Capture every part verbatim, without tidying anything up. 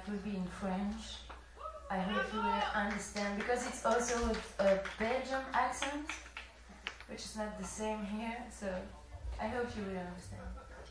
it will be in French. I hope you will understand, because it's also a, a Belgian accent, which is not the same here, so I hope you will understand.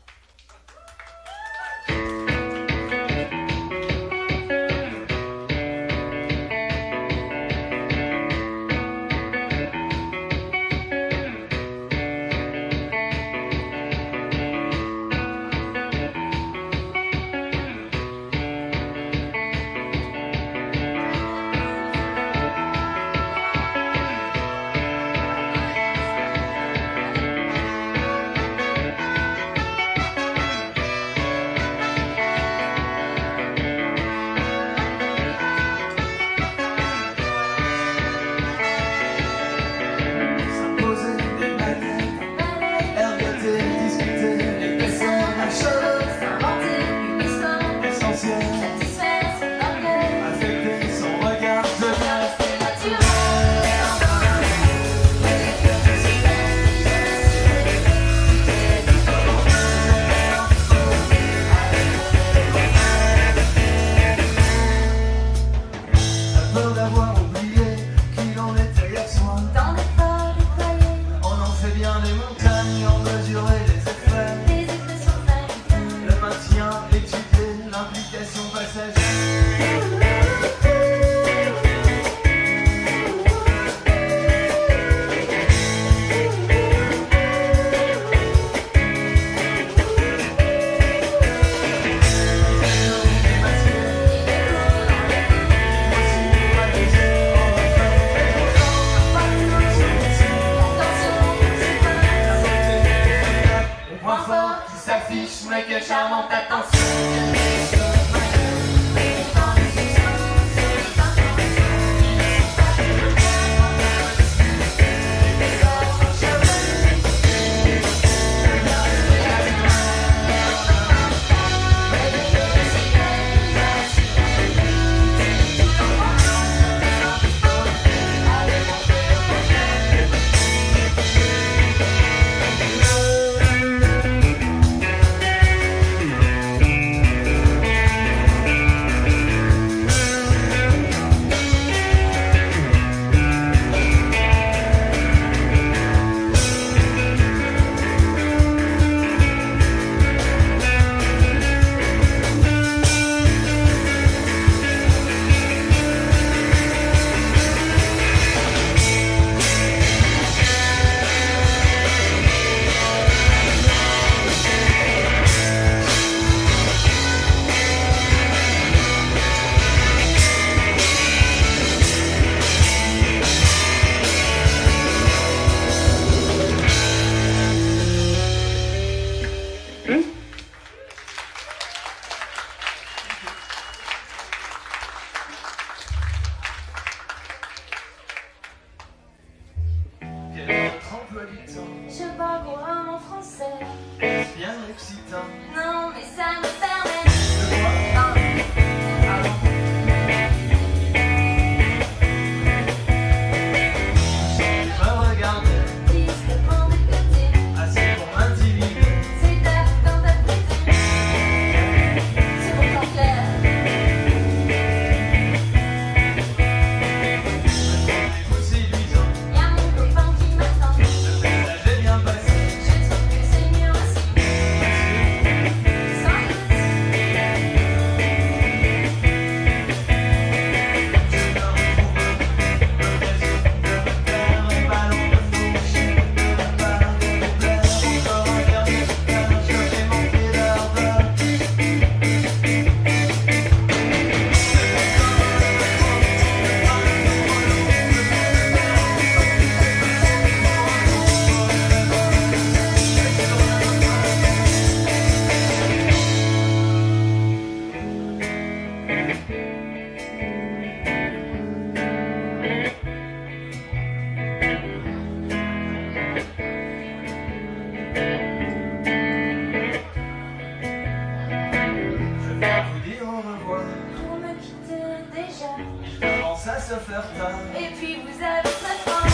Et puis vous avez très faim.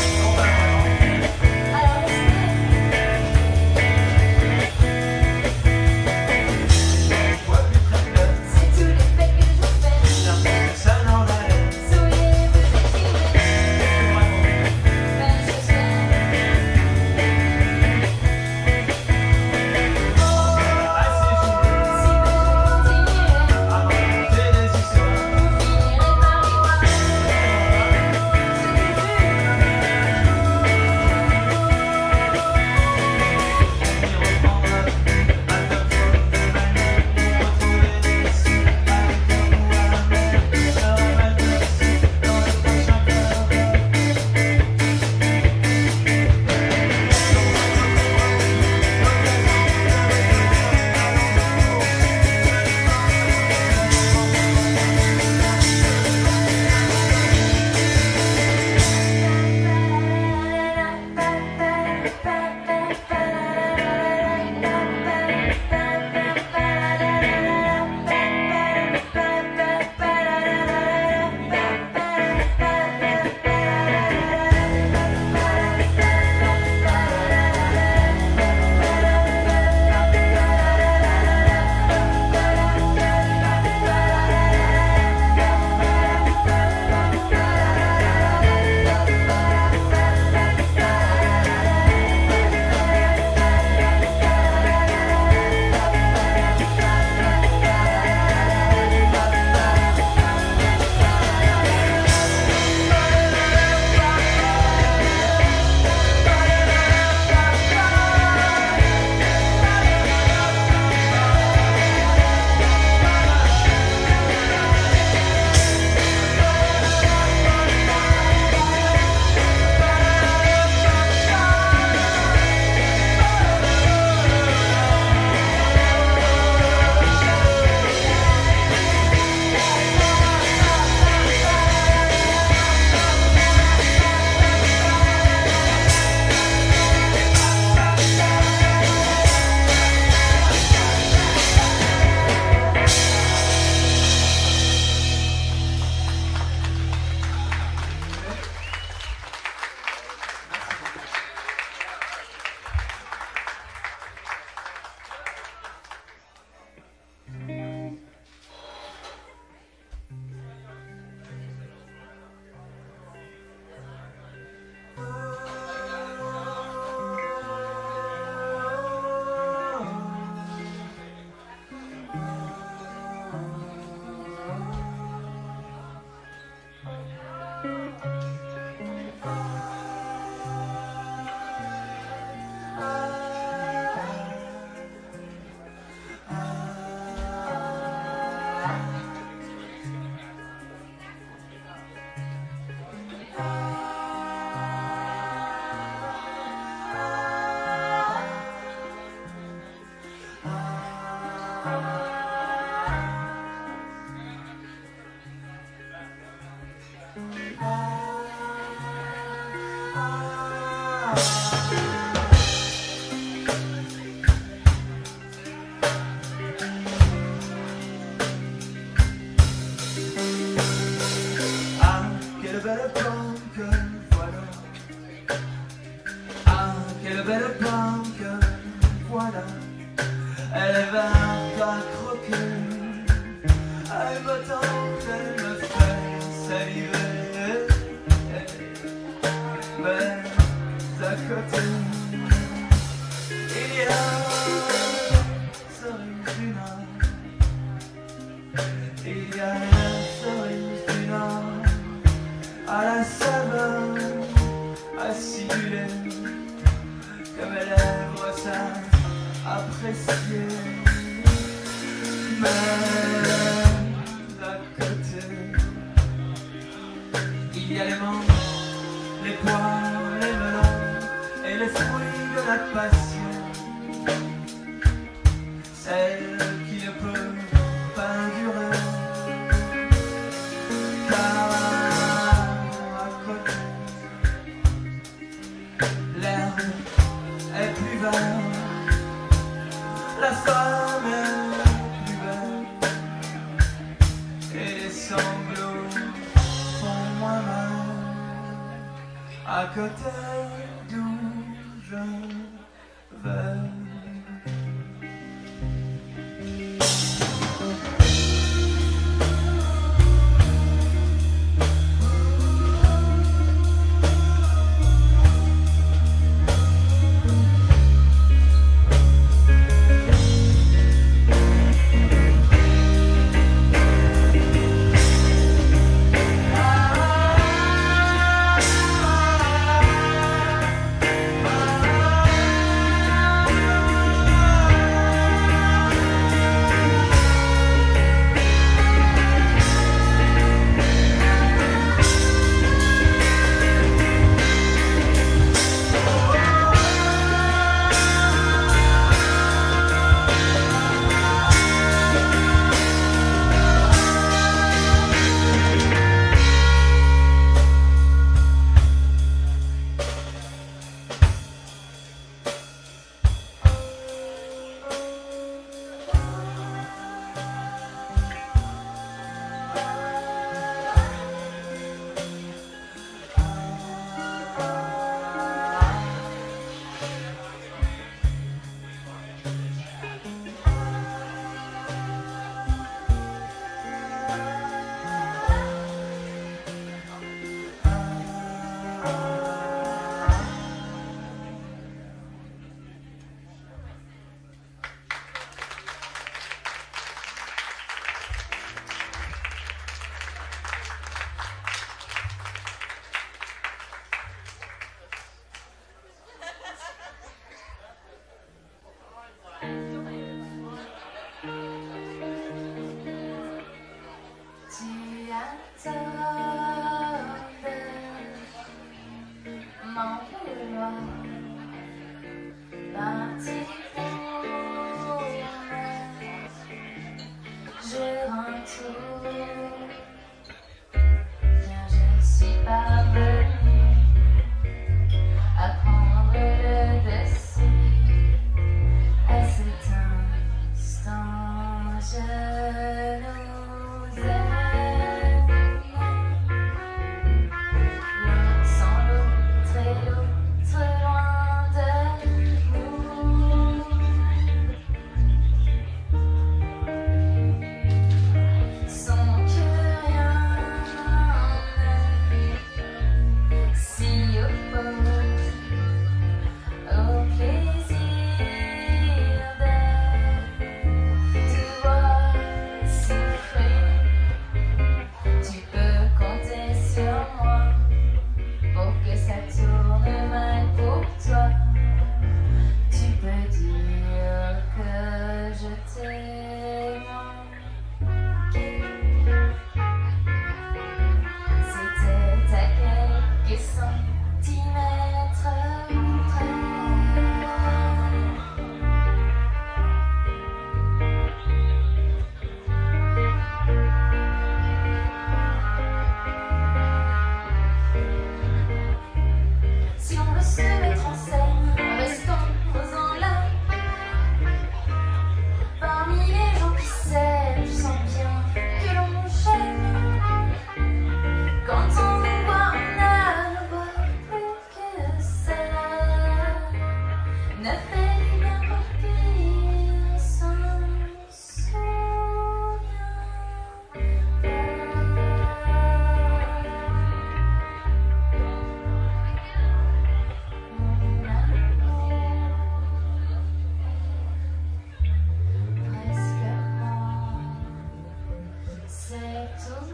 Alors c'est tous les faits que je fais. Je nous aime.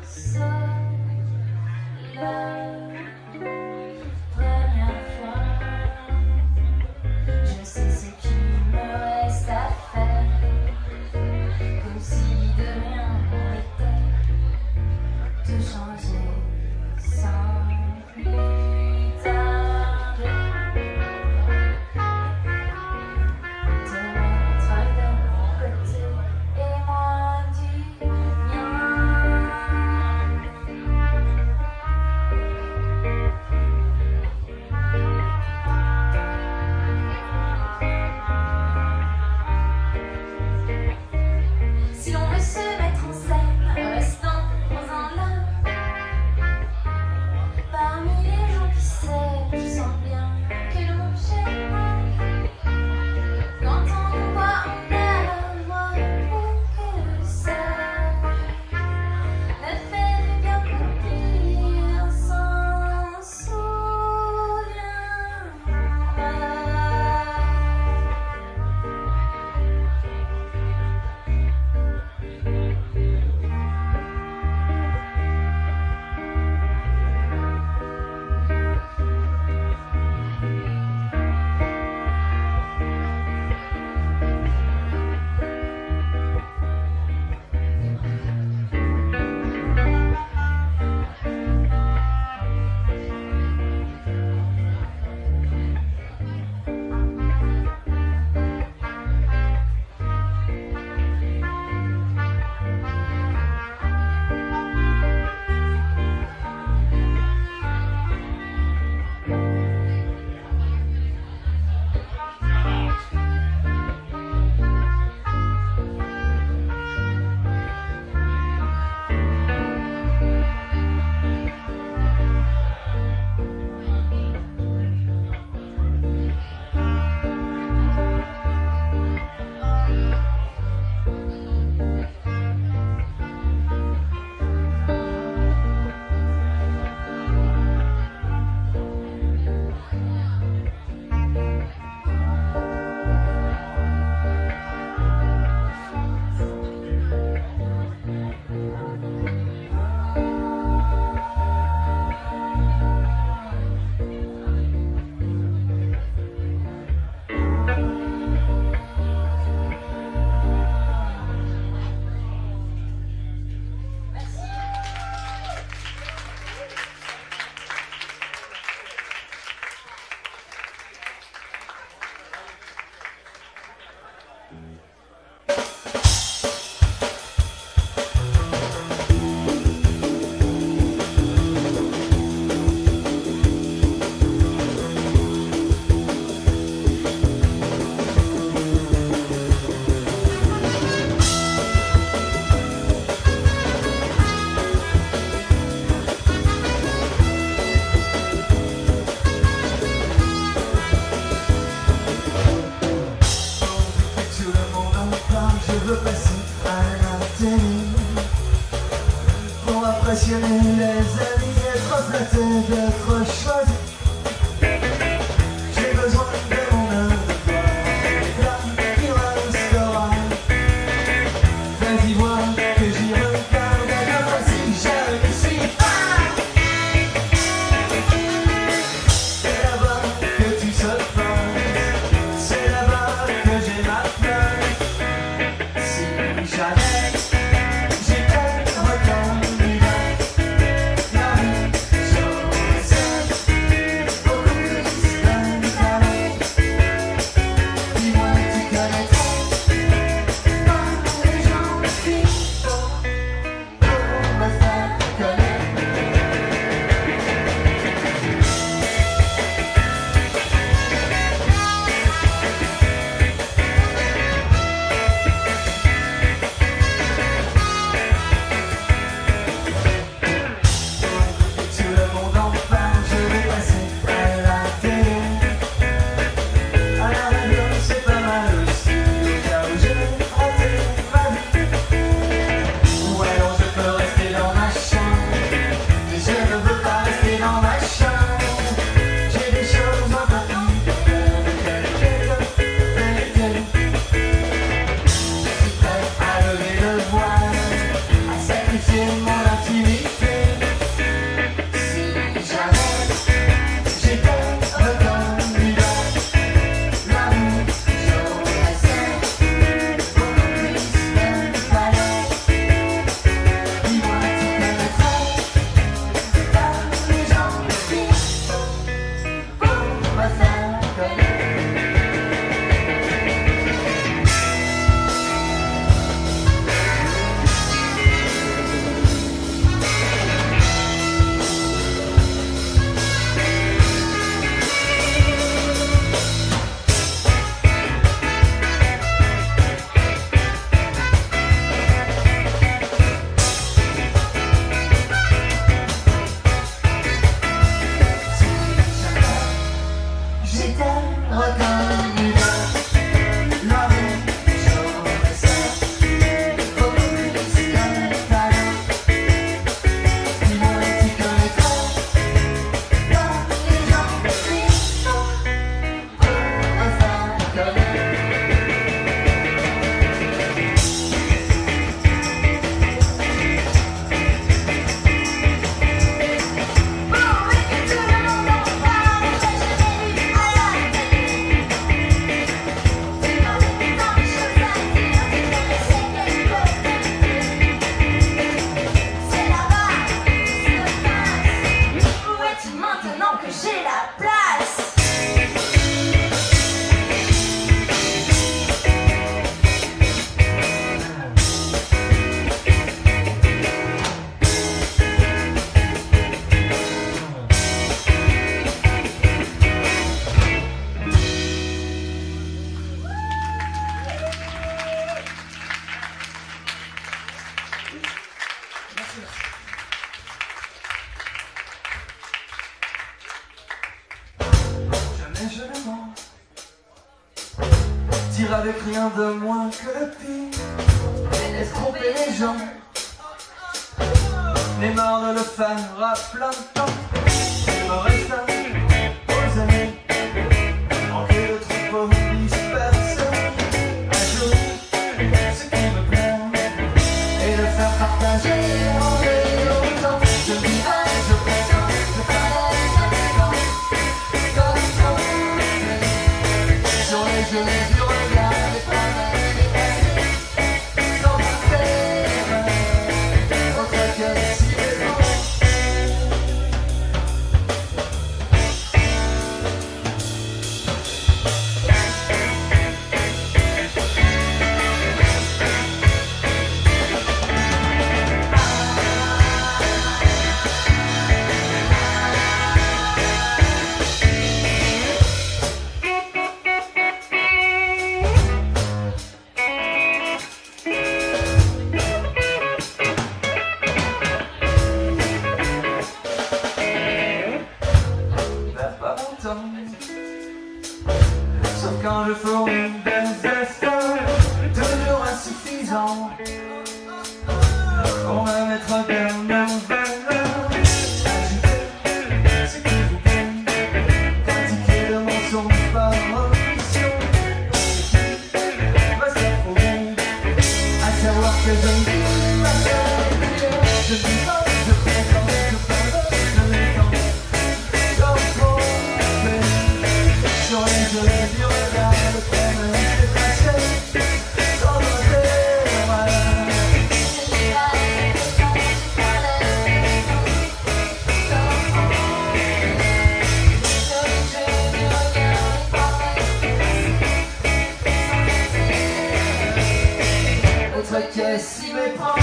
impressionner les amis, être flatté, d'être choisi. J'ai besoin de mon œuvre, là il restera. Vas-y vois que j'y regarde, alors si je ne suis pas. C'est là-bas que tu se passes, c'est là-bas que j'ai ma place. Si jamais avec rien de moins que le pire et tromper les gens. Mais marre de le faire à plein de temps. Il me reste aux amis, remplis de troupeaux dispersés. Un jour, ce qui me plaît est de faire partager en autant. Je vivrai, je présente, je ferai maintenant comme tomber sur les genoux du regard des promesses dépassées, sans faire autre que si besoin. Sauf quand je fournis des efforts toujours insuffisants pour me mettre bien en valeur. Ajouter ce qui vous plaît, pratiquer le mensonge par omission. Va s'affronter à savoir que je ne vis pas seul. Je ne vis pas, je présente, je parle, je m'étends. Sur les yeux du regard, le promesse dépassée, sans noter le mal. Je n'ai pas les questions, je parlais comme sur les yeux du regard, le promesse dépassée, sans noter autre que s'y méprend.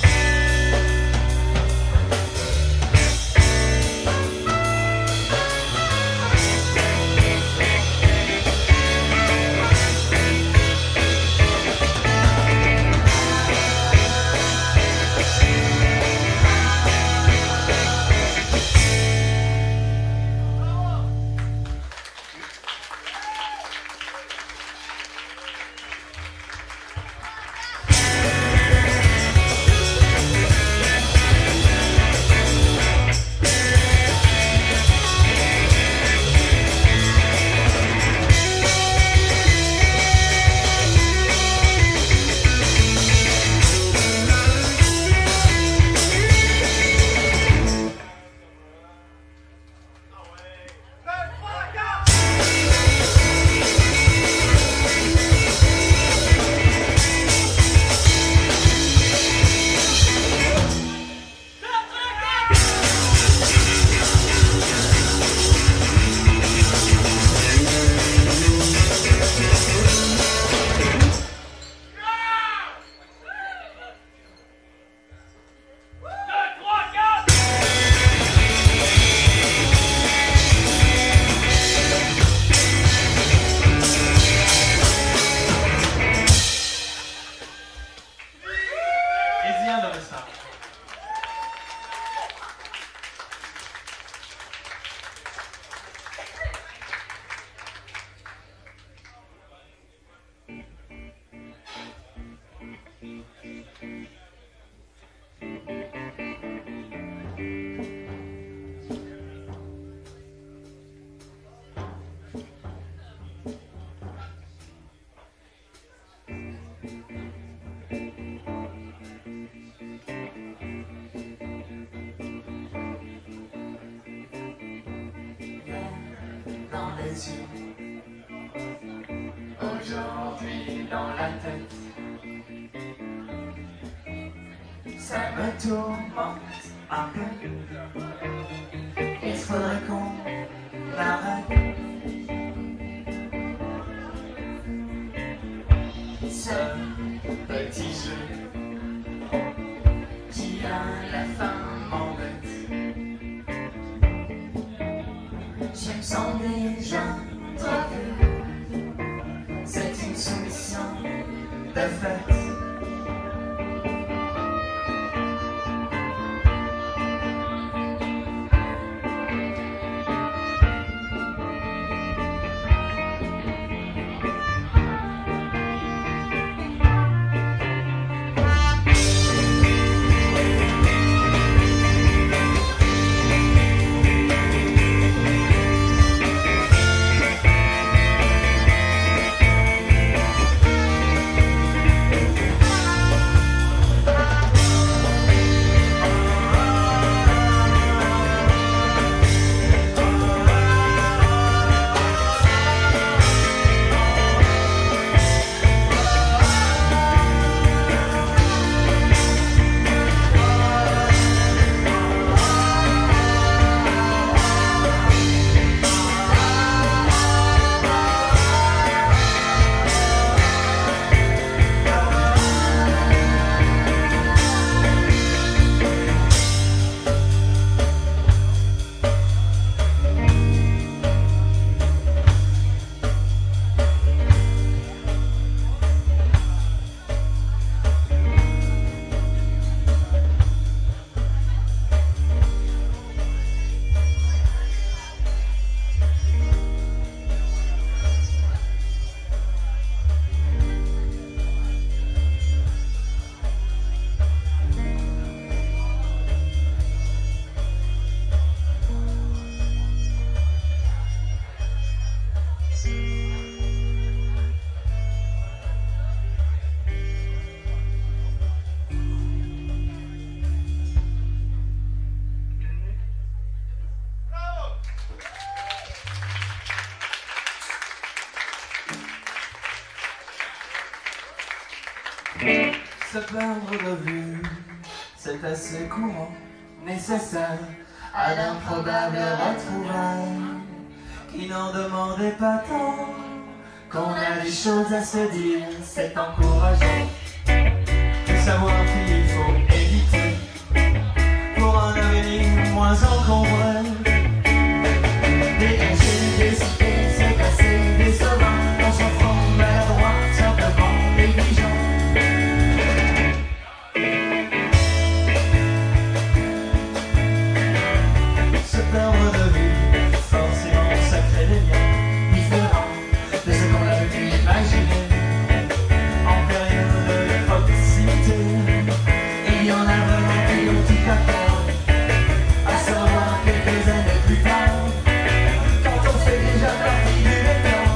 Aujourd'hui dans la tête, ça me tourmente un peu. Il faudrait qu'on arrête ce petit jeu qui à la fin m'embête. Je me sens déjà trop vieux. C'est une soumission de fait. Se perdre de vue, c'est assez courant, nécessaire à d'improbables retrouvailles qui n'en demandaient pas tant. Qu'on a des choses à se dire, c'est encourageant de savoir qu'il faut éviter pour un avenir moins encombré. Dégager, décider, se passer, décevant, on s'en prend maladroit, simplement négligent. Se perdre de vue, forcément ça crée des liens différents de ce qu'on avait pu imaginer en période de proximité. Il y en a vraiment qui ont tout à faire à se revoir quelques années plus tard, quand on fait déjà partie du décor.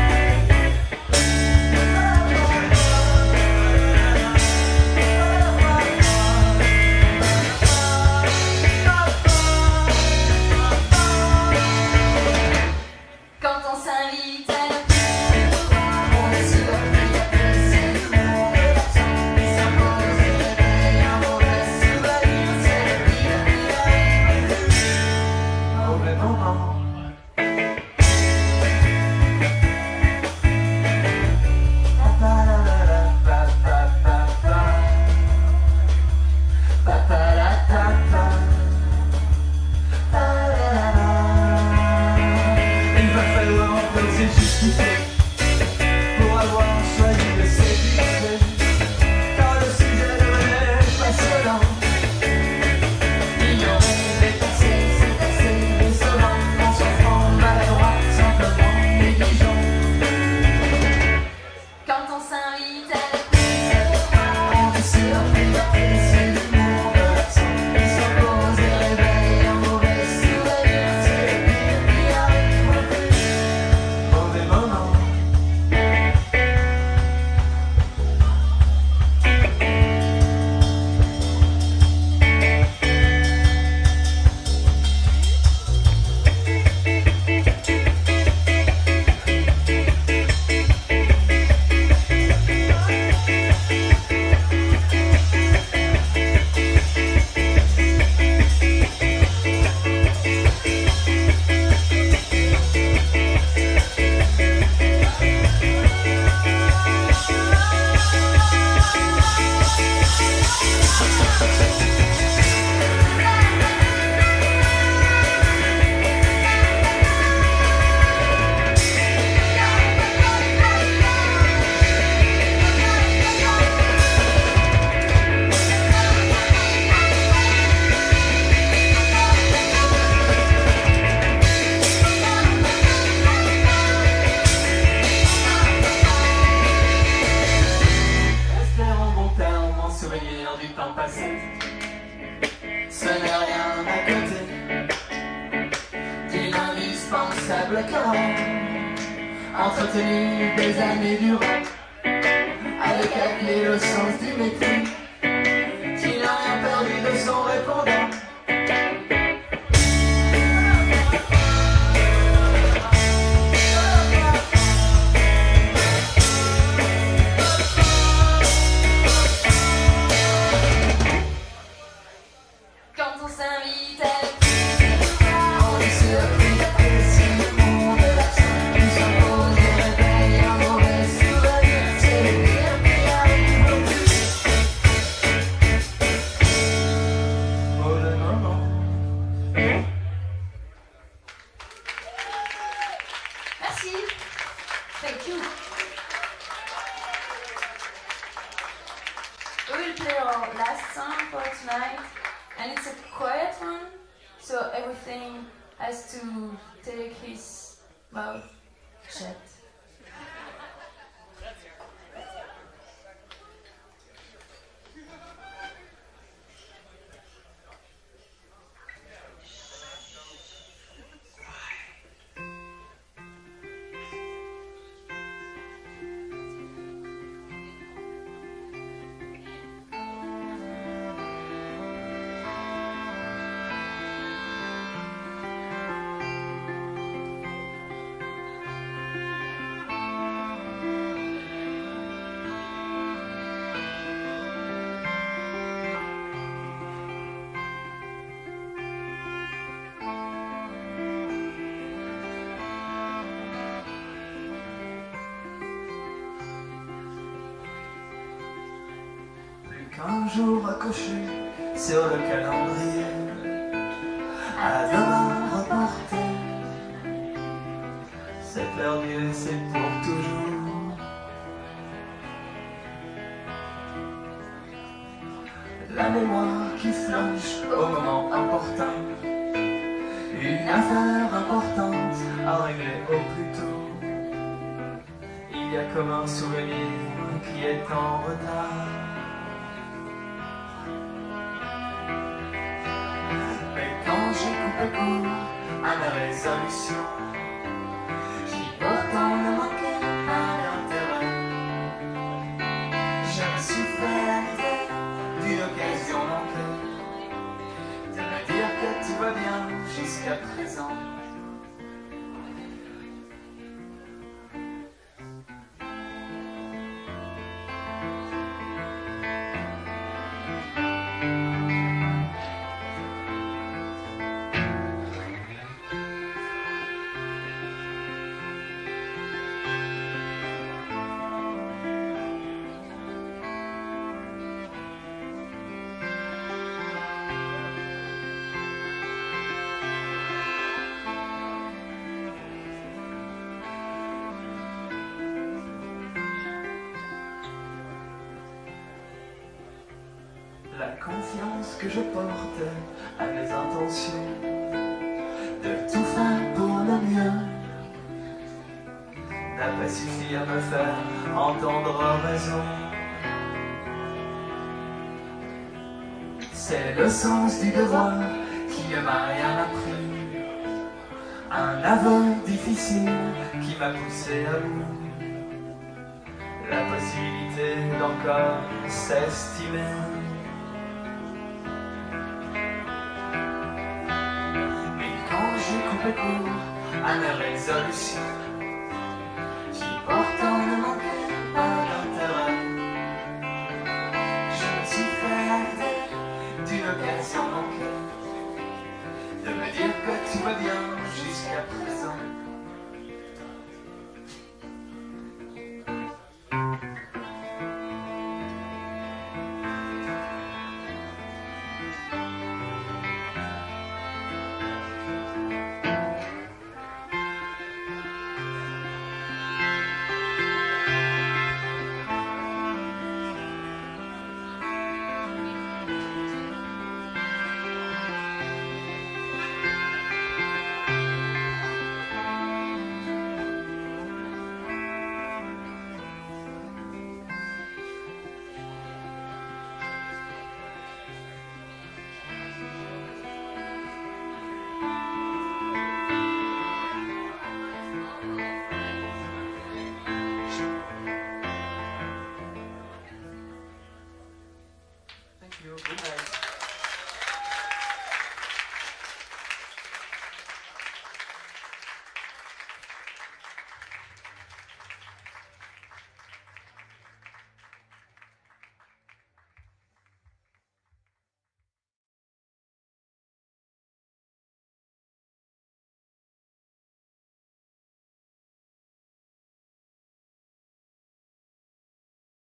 Quand on s'invite à la On est surpris d'apprécier l'humour de l'absent qui s'impose et réveille un mauvais souvenir. C'est le pire qui arrive le plus mauvais moment. Il va falloir oser justifier pour avoir choisi de s'épuiser, car le sujet devenait passionnant. Ignorer, dépasser, c'est assez décevant, on s'en prend maladroit, simplement négligent. Quand on s'invite à la On est surpris d'apprécier l'humour de l'absent qui s'impose et réveille un mauvais souvenir. C'est le pire qui arrive le plus mauvais moment. Rester en bon terme, en souvenir du temps passé, ce n'est rien à côté d'une indispensable querelle entretenue des années durant, avec à clé le sens du mépris qui n'a rien perdu de son répondant. Quand on s'invite à la On est surpris d'apprécier l'humour de l'absent qui s'impose et réveille un mauvais souvenir. C'est le pire qui arrive le plus mauvais moment. Merci. Thank you. We will play our last song for tonight, and it's a quiet one, so everything has to take his mouth shut. On qu'un jour accroché sur le calendrier, à demain reporté, c'est perdu et c'est pour toujours. La mémoire qui flanche au moment opportun, une affaire importante à régler au plus tôt. Il y a comme un souvenir qui est en retard. Mais quand j'ai coupé court à mes résolutions, j'y pourtant ne manquait pas d'intérêt. Je me suis fait à l'idée d'une occasion manquée, de me dire que tout va bien jusqu'à présent. La confiance que je portais à mes intentions de tout faire pour le mieux n'a pas suffi à me faire entendre raison. C'est le sens du devoir qui ne m'a rien appris, un aveu difficile qui m'a poussé à bout, la possibilité d'encore s'estimer. J'ai coupé court à mes résolutions,